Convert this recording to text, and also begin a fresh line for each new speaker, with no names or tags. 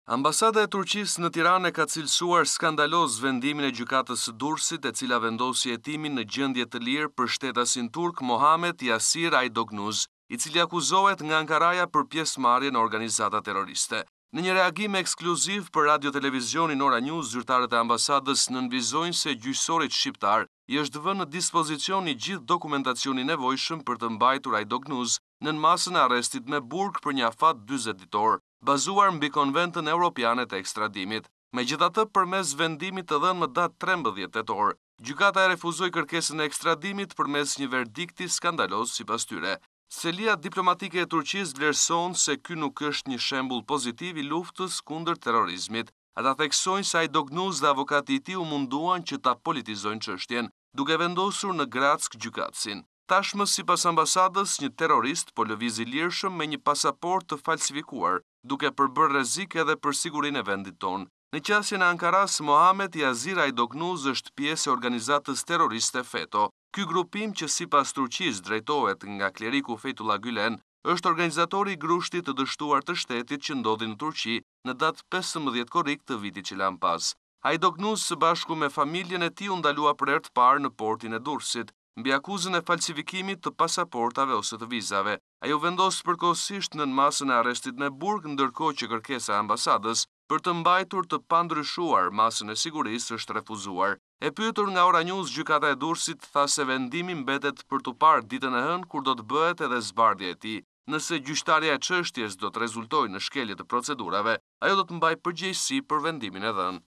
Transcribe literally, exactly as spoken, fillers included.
Ambasada e Turqisë në Tiranë ka cilësuar skandaloz vendimin e gjykatës së Durrësit, e cila vendosi hetimin në gjendje të lirë për shtetasin turk Mohamed Yasir Aydognuz, i cili akuzohet nga Ankaraja për pjesëmarrje në organizata terroriste. Në një reagim ekskluziv për Radio Televizionin Ora News, zyrtarët e ambasadës nënvizojnë se gjyqësorit shqiptar i është vënë në dispozicion i gjithë dokumentacioni nevojshëm për të mbajtur Aydognuz nën masën e arrestit me burg për një afat dyzet ditor, bazuar mbi Konventën Evropiane të Ekstradimit. Megjithatë, përmes vendimit të dhënë më datë trembëdhjetë tetor, gjykata e refuzoi kërkesën e ekstradimit përmes një verdikti skandaloz sipas tyre. Selia diplomatike e Turqisë vlerëson se ky nuk është një shembull pozitiv i luftës kundër terrorizmit. Ata theksojnë se Aydognuz dhe avokati i tij u munduan që ta politizojnë çështjen, duke vendosur në Grack gjykatësin. Tashmë, sipas ambasadës, një terrorist po lëviz i lirshëm me një pasaportë të falsifikuar, duke përbërë rrezik edhe për sigurinë e vendit tonë. Në qasjen e Ankaras, Mohamed Yasir Aydognuz është pjesë e organizatës terroriste FETÖ. Ky grupim, që sipas Turqisë drejtohet nga kleriku Fethullah Gülen, është organizatori i grushtit të dështuar të shtetit që ndodhi në Turqi në datë pesëmbëdhjetë korrik të vitit që lan pas. Aydognuz së bashku me familjen e tij u ndalua për herë të parë në portin e Durrësit, mbi akuzën e falsifikimit të pasaportave ose të vizave. Ai u vendos përkohësisht nën masën e arrestit me burg, ndërkohë që kërkesa e ambasadës për të mbajtur të pandryshuar masën e sigurisë është refuzuar. E pyetur nga Ora News, gjykata e Durrësit tha se vendimi mbetet për tu parë ditën e hënë kur do të bëhet edhe zbardhja e tij. Nëse gjyqtarja e çështjes do të rezultojë në shkelje të procedurave, ajo do të mbajë përgjegjësi për vendimin e dhënë.